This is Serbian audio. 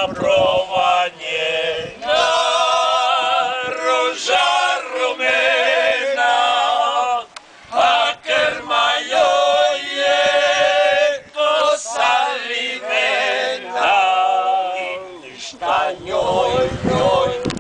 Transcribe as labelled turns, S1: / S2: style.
S1: provanje na roža rumena, a krma joj je posalivena, šta njoj